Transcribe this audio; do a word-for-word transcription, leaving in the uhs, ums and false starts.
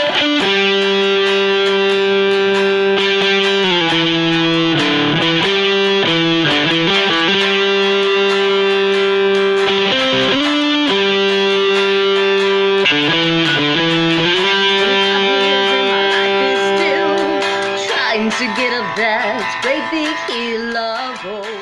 To get up that great big hill of hope.